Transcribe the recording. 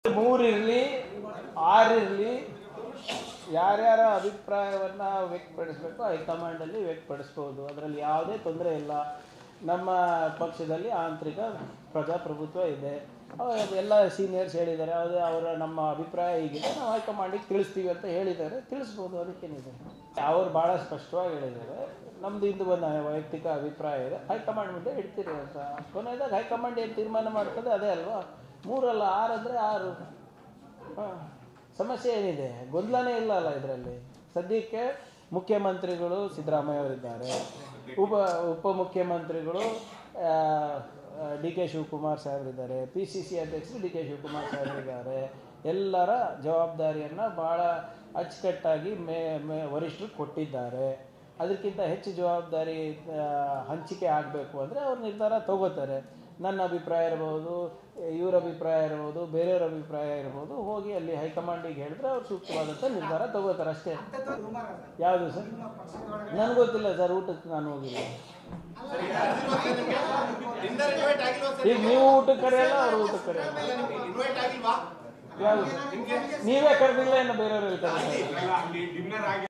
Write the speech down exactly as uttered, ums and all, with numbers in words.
ಮೂರಿರಲಿ ಆರಿರಲಿ ಯಾರ್ಯಾರ ಅಭಿಪ್ರಾಯವನ್ನ ವ್ಯಕ್ತಪಡಿಸಬೇಕು ಹೈಕಮಾಂಡಲ್ಲಿ ವ್ಯಕ್ತಪಡಿಸ್ಬೋದು. ಅದರಲ್ಲಿ ಯಾವುದೇ ತೊಂದರೆ ಇಲ್ಲ. ನಮ್ಮ ಪಕ್ಷದಲ್ಲಿ ಆಂತರಿಕ ಪ್ರಜಾಪ್ರಭುತ್ವ ಇದೆ. ಎಲ್ಲ ಸೀನಿಯರ್ಸ್ ಹೇಳಿದ್ದಾರೆ, ಯಾವುದೇ ಅವರ ನಮ್ಮ ಅಭಿಪ್ರಾಯ ಹೀಗಿದೆ, ನಾವು ಹೈಕಮಾಂಡಿಗೆ ತಿಳಿಸ್ತೀವಿ ಅಂತ ಹೇಳಿದ್ದಾರೆ, ತಿಳಿಸ್ಬೋದು. ಅದಕ್ಕೇನಿದೆ. ಅವ್ರು ಭಾಳ ಸ್ಪಷ್ಟವಾಗಿ ಹೇಳಿದ್ದಾರೆ, ನಮ್ದು ಇಂದು ಒಂದು ವೈಯಕ್ತಿಕ ಅಭಿಪ್ರಾಯ ಇದೆ, ಹೈಕಮಾಂಡ್ ಮುಂದೆ ಇಡ್ತೀರಿ ಅಂತ. ಕೊನೆಯದಾಗ ಹೈಕಮಾಂಡ್ ಏನು ತೀರ್ಮಾನ ಮಾಡ್ತದೆ ಅದೇ ಅಲ್ವಾ. ಮೂರಲ್ಲ ಆರು ಅಂದರೆ ಆರು. ಹಾಂ, ಸಮಸ್ಯೆ ಏನಿದೆ? ಗೊಂದಲನೇ ಇಲ್ಲ ಅಲ್ಲ ಇದರಲ್ಲಿ. ಸದ್ಯಕ್ಕೆ ಮುಖ್ಯಮಂತ್ರಿಗಳು ಸಿದ್ದರಾಮಯ್ಯ ಅವರಿದ್ದಾರೆ, ಉಪ ಉಪಮುಖ್ಯಮಂತ್ರಿಗಳು ಡಿ ಕೆ ಶಿವಕುಮಾರ್ ಸಾಹೇಬರಿದ್ದಾರೆ, ಪಿ ಸಿ ಸಿ ಅಧ್ಯಕ್ಷರು ಡಿ ಕೆ ಶಿವಕುಮಾರ್ ಸಾಹೇಬರಿದ್ದಾರೆ. ಎಲ್ಲರ ಜವಾಬ್ದಾರಿಯನ್ನು ಭಾಳ ಅಚ್ಚುಕಟ್ಟಾಗಿ ಮೇ ಮೇ ವರಿಷ್ಠರು ಕೊಟ್ಟಿದ್ದಾರೆ. ಅದಕ್ಕಿಂತ ಹೆಚ್ಚು ಜವಾಬ್ದಾರಿ ಹಂಚಿಕೆ ಆಗಬೇಕು ಅಂದರೆ ಅವ್ರ ನಿರ್ಧಾರ ತಗೋತಾರೆ. ನನ್ನ ಅಭಿಪ್ರಾಯ ಇರ್ಬೋದು, ಇವ್ರ ಅಭಿಪ್ರಾಯ ಇರ್ಬೋದು, ಬೇರೆಯವ್ರ ಅಭಿಪ್ರಾಯ ಇರ್ಬೋದು, ಹೋಗಿ ಅಲ್ಲಿ ಹೈಕಮಾಂಡಿಗೆ ಹೇಳಿದ್ರೆ ಅವ್ರು ಸೂಕ್ತವಾದಂಥ ನಿರ್ಧಾರ ತಗೋತಾರೆ ಅಷ್ಟೇ. ಯಾವುದು ಸರ್? ನನಗೆ ಗೊತ್ತಿಲ್ಲ ಸರ್, ಊಟಕ್ಕೆ ನಾನು ಹೋಗಿಲ್ಲ. ಈಗ ನೀವು ಊಟಕ್ಕೆ ಕರೆಯಲ್ಲ, ಅವ್ರು ಊಟಕ್ಕೆ ಕರೆಯಲ್ಲ. ಯಾವುದು? ನೀವೇ ಕರೆದಿಲ್ಲ, ಇನ್ನು ಬೇರೆಯವ್ರು ಹೇಳ್ತಾರೆ.